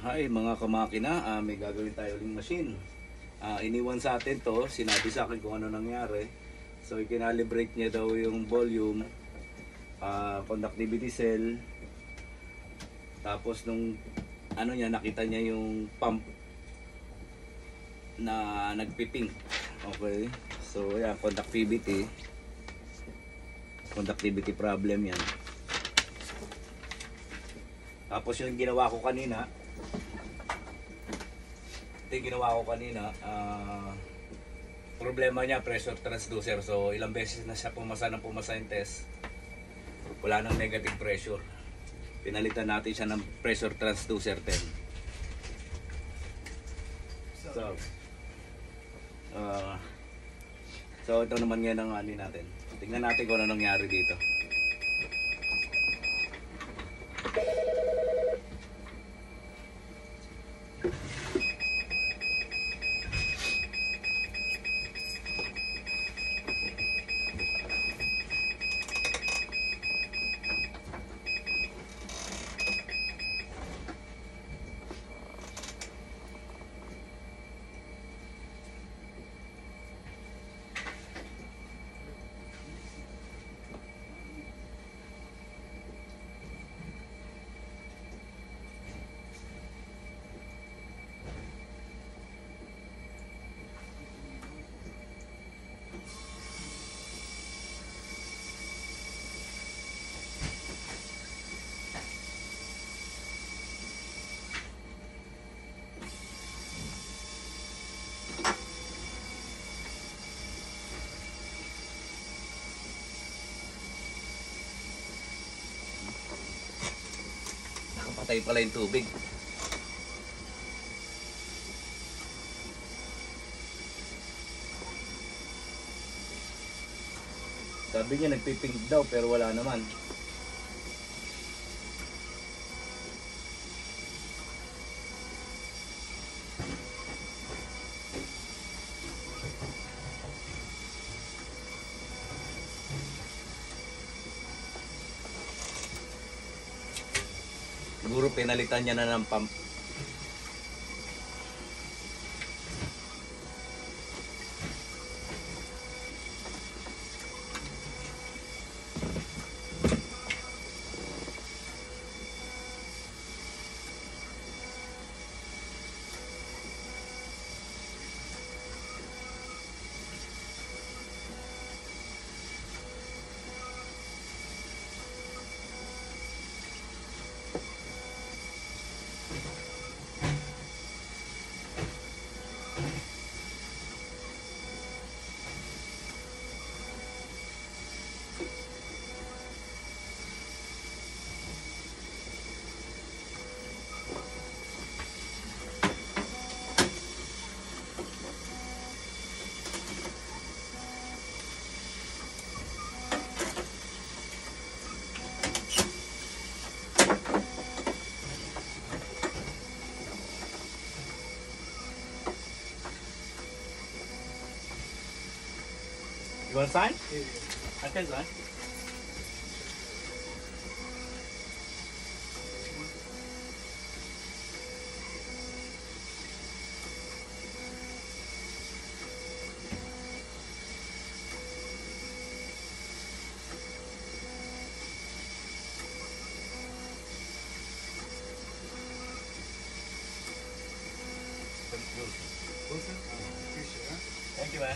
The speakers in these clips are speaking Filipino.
Hi mga kamakina, may gagawin tayo uling machine. Iniwan sa atin to, sinabi sa akin kung ano nangyari. So i-calibrate niya daw yung volume, conductivity cell. Tapos nung ano niya, nakita niya yung pump na nagpiping. Okay, so yan, conductivity problem yan. Tapos yung ginawa ko kanina, problema niya pressure transducer. So ilang beses na siya pumasa yung test, wala nang negative pressure. Pinalitan natin siya ng pressure transducer 10. So ito naman yan ang ano natin. Tingnan natin kung ano nangyari dito. Nakapatay pala yung tubig. Sabi niya nagpipink daw pero wala naman. Siguro pinalitan niya na ng pump. You want to sign? I can sign. Thank you, man.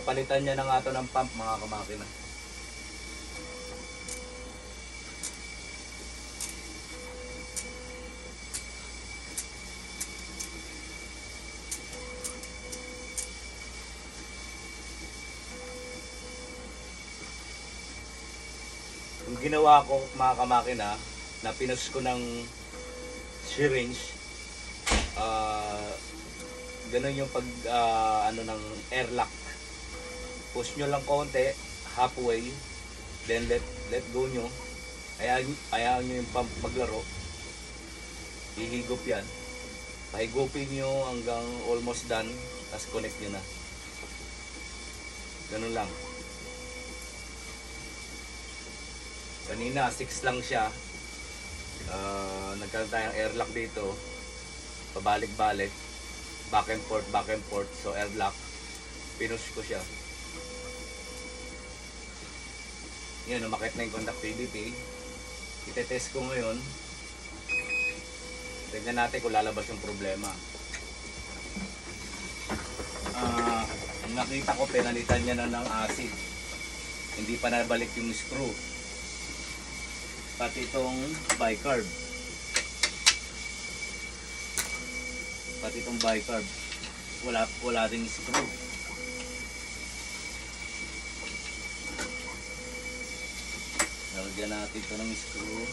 Napalitan niya na nga ito ng pump mga kamakina. Yung ginawa ko mga kamakina, na pinus ko ng syringe, ganun yung pag ano ng air lock. Push nyo lang konti, halfway, then let go nyo. Hayaan nyo yung pump maglaro. Hihigop yan. Pahigupin nyo hanggang almost done, tapos connect nyo na. Ganun lang. Kanina 6 lang siya. Nagkaroon tayong air lock dito. Pabalik-balik. Back and forth. So air lock. Pinush ko siya. Yan, umakit na yung conductivity. Itetest ko ngayon. Tignan natin kung lalabas yung problema. Ang nakita ko, pinalitan niya na ng acid. Hindi pa nabalik yung screw. Pati itong bicarb. Wala ding screw. Lalagyan natin ito ng screw.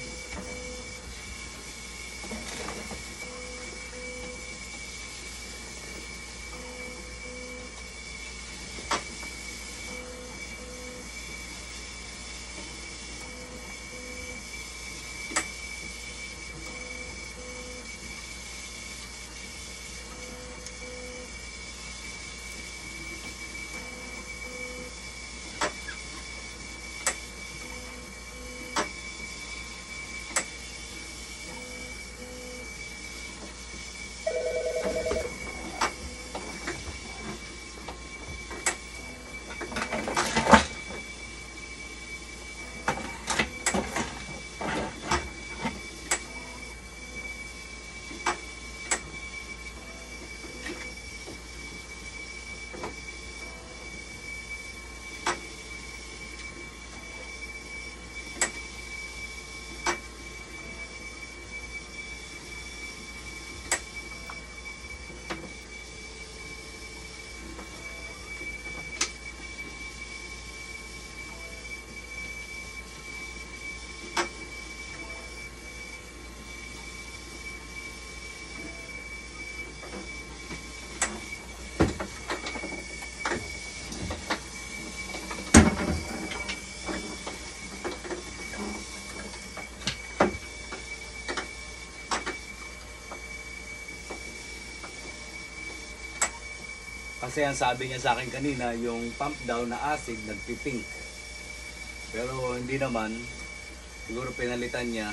Kasi ang sabi niya sa akin kanina, yung pump daw na acid nagpipink. Pero hindi naman. Siguro pinalitan niya.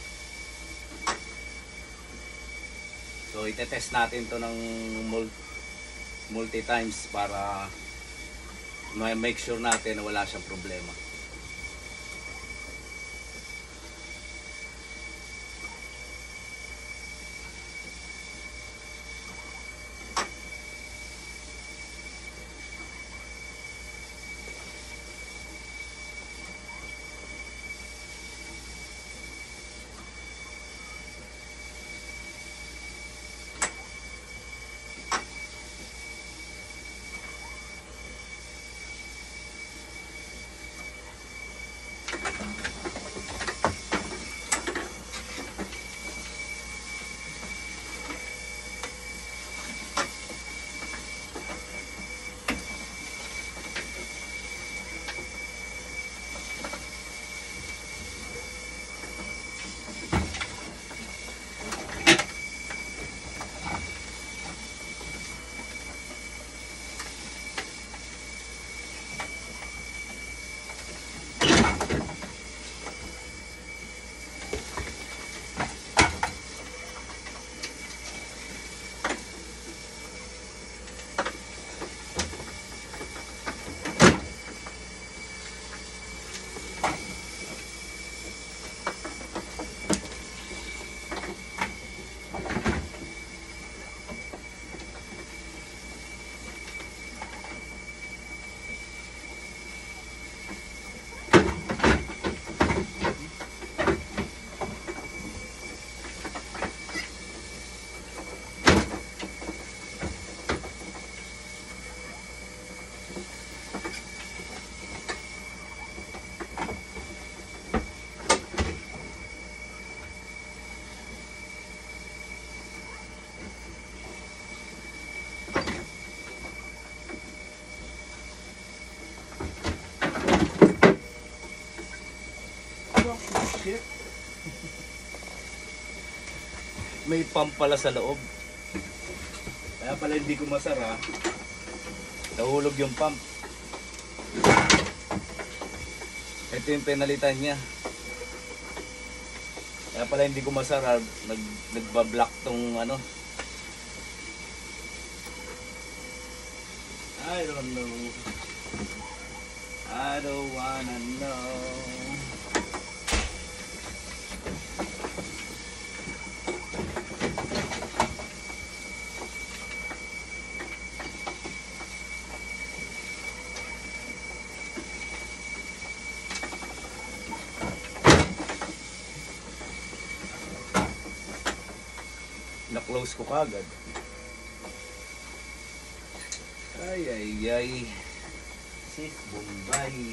So itetest natin to ng multi times para make sure natin na wala siyang problema. Shit. May pump pala sa loob. Kaya pala hindi ko masara. Nahulog yung pump. Ito yung penalitan niya. Kaya pala hindi ko masara. Nagbablock tong ano. I don't know. I don't wanna know. Na-close ko kagad. Ay, ay, ay. Sis Bombay.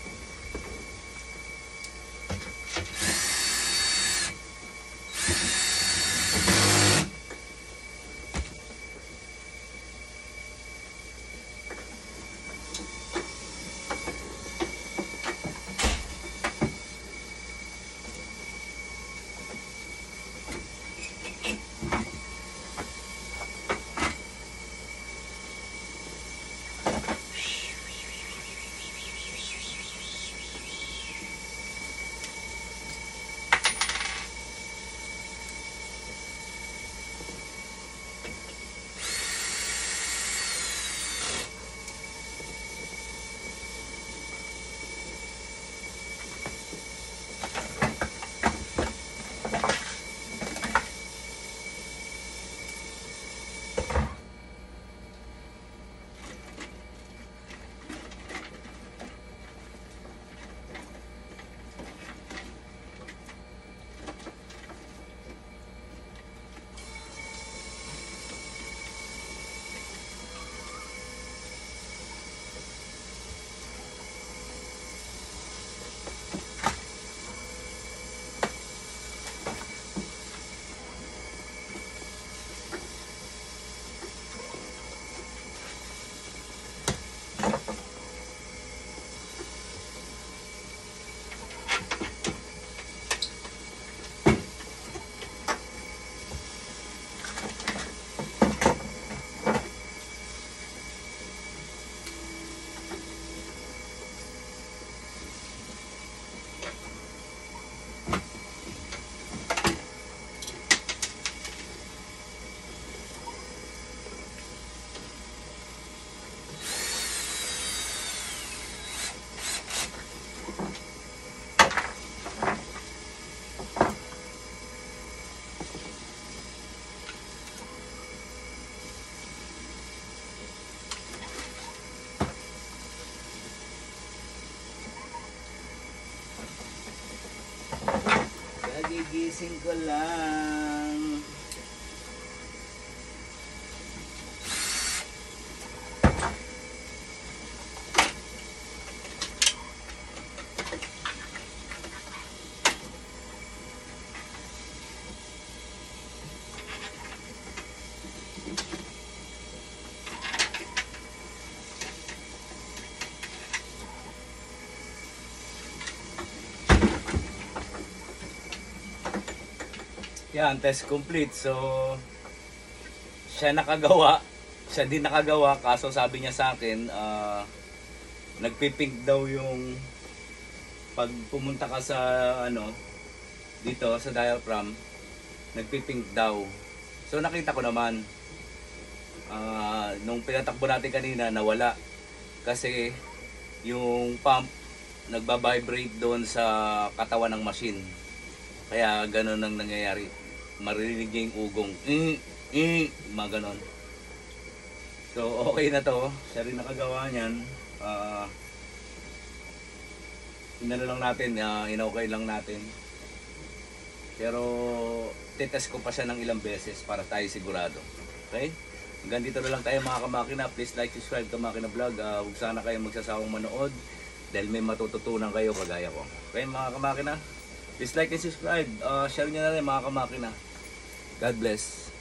Kagigising ko lang. Yan, test complete. So, siya nakagawa. Siya din nakagawa. Kaso sabi niya sa akin, nagpipink daw yung pag pumunta ka sa ano, dito sa diaphragm, nagpipink daw. So, nakita ko naman. Nung pinatakbo natin kanina, nawala. Kasi, yung pump, nagbabibrate doon sa katawan ng machine. Kaya ganun ang nangyayari. Maririnig niya yung ugong. Mga ganon. So okay na to. Siya rin nakagawa niyan. Inano lang natin. Okay lang natin. Pero titest ko pa siya ng ilang beses para tayo sigurado. Okay? Hanggang dito na lang tayo mga kamakina. Please like, subscribe to Makina Vlog. Huwag sana kayo magsasawang manood. Dahil may matututunan kayo kagaya ko. Okay mga kamakina? Please like and subscribe. Share nyo na rin mga kamakina. God bless.